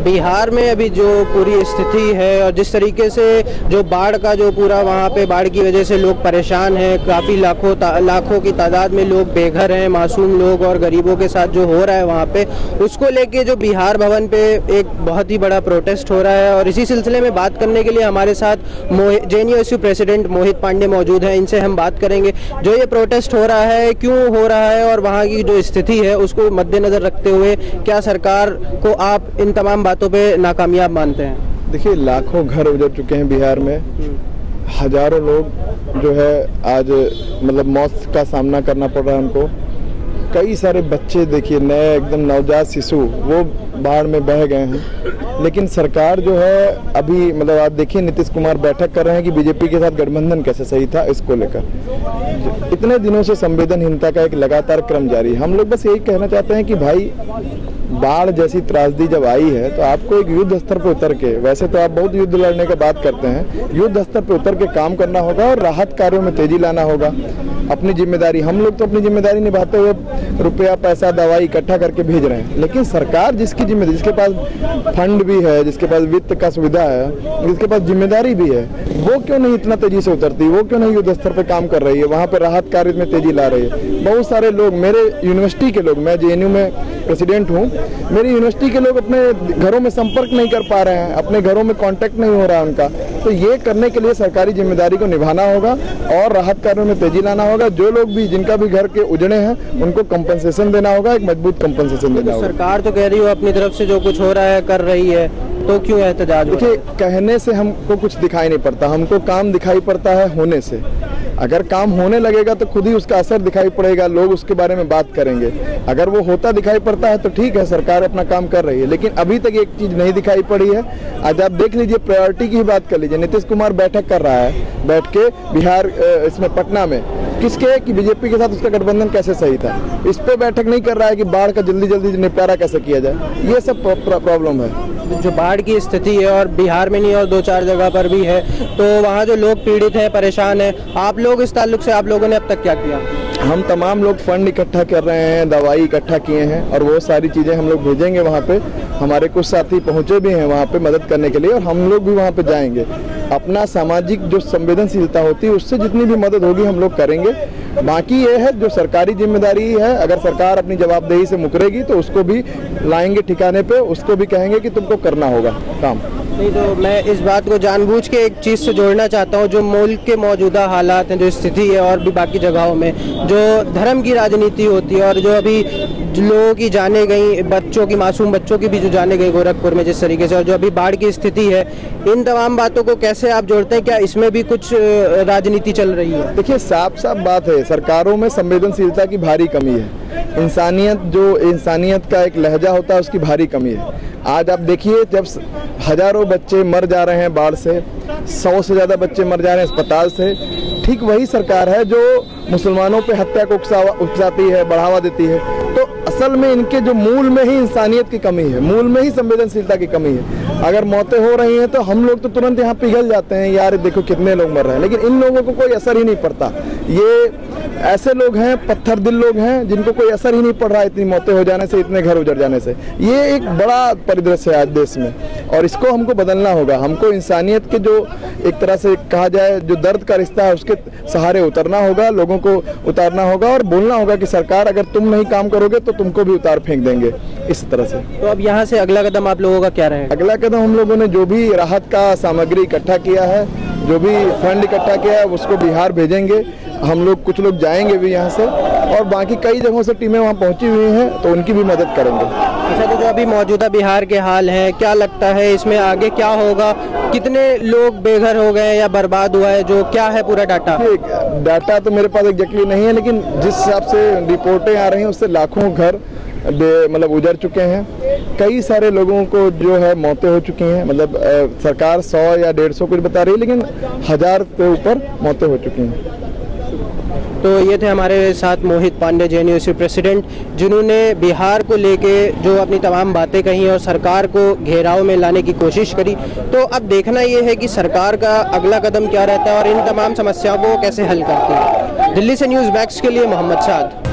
बिहार में अभी जो पूरी स्थिति है और जिस तरीके से जो बाढ़ का जो पूरा वहाँ पे बाढ़ की वजह से लोग परेशान हैं, काफ़ी लाखों की तादाद में लोग बेघर हैं, मासूम लोग और गरीबों के साथ जो हो रहा है वहाँ पे, उसको लेके जो बिहार भवन पे एक बहुत ही बड़ा प्रोटेस्ट हो रहा है। और इसी सिलसिले में बात करने के लिए हमारे साथ JNUSU प्रेसिडेंट मोहित पांडे मौजूद हैं। इनसे हम बात करेंगे जो ये प्रोटेस्ट हो रहा है, क्यों हो रहा है और वहाँ की जो स्थिति है उसको मद्देनज़र रखते हुए क्या सरकार को आप इन तमाम बातों पे नाकामयाब मानते हैं? देखिए, लाखों घर उजड़ चुके हैं बिहार में, हजारों लोग जो है आज मतलब मौत का सामना करना पड़ रहा है उनको। कई सारे बच्चे देखिए नए एकदम नवजात शिशु वो बाढ़ में बह गए हैं। लेकिन सरकार जो है अभी मतलब आप देखिए नीतीश कुमार बैठक कर रहे हैं कि बीजेपी के साथ गठबंधन कैसे सही था, इसको लेकर इतने दिनों से संवेदनहीनता का एक लगातार क्रम जारी है। हम लोग बस यही कहना चाहते हैं कि भाई बाढ़ जैसी त्रासदी जब आई है तो आपको एक युद्ध स्तर पर उतर के, वैसे तो आप बहुत युद्ध लड़ने की बात करते हैं, युद्ध स्तर पर उतर के काम करना होगा और राहत कार्यों में तेजी लाना होगा। अपनी जिम्मेदारी, हम लोग तो अपनी जिम्मेदारी निभाते हुए रुपया पैसा दवाई इकट्ठा करके भेज रहे हैं, लेकिन सरकार जिसकी जिम्मेदारी, जिसके पास फंड भी है, जिसके पास वित्त का सुविधा है, जिसके पास जिम्मेदारी भी है, वो क्यों नहीं इतना तेजी से उतरती, वो क्यों नहीं युद्ध स्तर पर काम कर रही है, वहाँ पर राहत कार्य में तेजी ला रही है। बहुत सारे लोग, मेरे यूनिवर्सिटी के लोग, मैं JNU में प्रेसिडेंट हूँ, मेरी यूनिवर्सिटी के लोग अपने घरों में संपर्क नहीं कर पा रहे हैं, अपने घरों में कांटेक्ट नहीं हो रहा है उनका। तो ये करने के लिए सरकारी जिम्मेदारी को निभाना होगा और राहत कार्यों में तेजी लाना होगा। जो लोग भी, जिनका भी घर के उजड़े हैं, उनको कंपनसेशन देना होगा, एक मजबूत कंपनसेशन देना होगा। सरकार तो कह रही हो अपनी तरफ से जो कुछ हो रहा है कर रही है, तो क्यों एहतजाज? देखिए, कहने से हमको कुछ दिखाई नहीं पड़ता, हमको काम दिखाई पड़ता है होने से। अगर काम होने लगेगा तो खुद ही उसका असर दिखाई पड़ेगा, लोग उसके बारे में बात करेंगे। अगर वो होता दिखाई पड़ता है तो ठीक है, सरकार अपना काम कर रही है, लेकिन अभी तक एक चीज नहीं दिखाई पड़ी है। आज आप देख लीजिए, प्रायोरिटी की बात कर लीजिए, नीतीश कुमार बैठक कर रहा है बैठ के बिहार इसमें पटना में, किसके कि बीजेपी के साथ उसका गठबंधन कैसे सही था, इस पे बैठक नहीं कर रहा है कि बाढ़ का जल्दी जल्दी निपटारा कैसे किया जाए। ये सब प्रॉब्लम है। जो बाढ़ की स्थिति है और बिहार में नहीं और 2-4 जगह पर भी है, तो वहाँ जो लोग पीड़ित हैं, परेशान हैं, आप लोग इस ताल्लुक से आप लोगों ने अब तक क्या किया? हम तमाम लोग फंड इकट्ठा कर रहे हैं, दवाई इकट्ठा किए हैं और वो सारी चीज़ें हम लोग भेजेंगे वहाँ पे। हमारे कुछ साथी पहुँचे भी हैं वहाँ पे मदद करने के लिए और हम लोग भी वहाँ पे जाएंगे। अपना सामाजिक जो संवेदनशीलता होती है उससे जितनी भी मदद होगी हम लोग करेंगे। बाकी ये है जो सरकारी जिम्मेदारी है, अगर सरकार अपनी जवाबदेही से मुकरेगी तो उसको भी लाएंगे ठिकाने पे, उसको भी कहेंगे कि तुमको करना होगा काम। नहीं तो मैं इस बात को जानबूझ के एक चीज़ से जोड़ना चाहता हूँ, जो मुल्क के मौजूदा हालात हैं, जो स्थिति है और भी बाकी जगहों में जो धर्म की राजनीति होती है और जो अभी लोगों की जाने गई, बच्चों की, मासूम बच्चों की भी जो जाने गई गोरखपुर में जिस तरीके से, और जो अभी बाढ़ की स्थिति है, इन तमाम बातों को कैसे आप जोड़ते हैं? क्या इसमें भी कुछ राजनीति चल रही है? देखिए, साफ साफ बात है, सरकारों में संवेदनशीलता की भारी कमी है। इंसानियत का एक लहजा होता है, उसकी भारी कमी है। आज आप देखिए, जब हजारों बच्चे मर जा रहे हैं बाढ़ से, 100 से ज़्यादा बच्चे मर जा रहे हैं अस्पताल से, ठीक वही सरकार है जो मुसलमानों पे हत्या को उकसाती है, बढ़ावा देती है। तो असल में इनके जो मूल में ही इंसानियत की कमी है, मूल में ही संवेदनशीलता की कमी है। अगर मौतें हो रही हैं तो हम लोग तो तुरंत यहाँ पिघल जाते हैं, यार देखो कितने लोग मर रहे हैं, लेकिन इन लोगों को कोई असर ही नहीं पड़ता। ये ऐसे लोग हैं, पत्थर दिल लोग हैं, जिनको कोई असर ही नहीं पड़ रहा है इतनी मौतें हो जाने से, इतने घर उजड़ जाने से। ये एक बड़ा परिदृश्य है आज देश में और इसको हमको बदलना होगा। हमको इंसानियत के जो एक तरह से कहा जाए जो दर्द का रिश्ता है उसके सहारे उतरना होगा, लोगों को उतारना होगा और बोलना होगा कि सरकार अगर तुम नहीं काम करोगे तो तुमको भी उतार फेंक देंगे, इस तरह से। तो अब यहाँ से अगला कदम आप लोगों का क्या रहेगा? अगला कदम हम लोगों ने जो भी राहत का सामग्री इकट्ठा किया है, जो भी फंड इकट्ठा किया है, उसको बिहार भेजेंगे। हम लोग कुछ लोग जाएंगे भी यहाँ से और बाकी कई जगहों से टीमें वहाँ पहुँची हुई हैं, तो उनकी भी मदद करेंगे। अच्छा, तो जो अभी मौजूदा बिहार के हाल हैं, क्या लगता है इसमें आगे क्या होगा? कितने लोग बेघर हो गए या बर्बाद हुआ है, जो क्या है पूरा डाटा? डाटा तो मेरे पास एग्जैक्टली नहीं है, लेकिन जिस हिसाब से रिपोर्टें आ रही हैं उससे लाखों घर मतलब उजड़ चुके हैं। कई सारे लोगों को जो है मौतें हो चुकी हैं, मतलब सरकार 100 या 150 कुछ बता रही है, लेकिन 1000 के ऊपर मौतें हो चुकी हैं। तो ये थे हमारे साथ मोहित पांडे, JNUSU प्रेसिडेंट, जिन्होंने बिहार को लेके जो अपनी तमाम बातें कही और सरकार को घेराव में लाने की कोशिश करी। तो अब देखना ये है कि सरकार का अगला कदम क्या रहता है और इन तमाम समस्याओं को कैसे हल करती है। दिल्ली से न्यूज़ मैक्स के लिए मोहम्मद साद।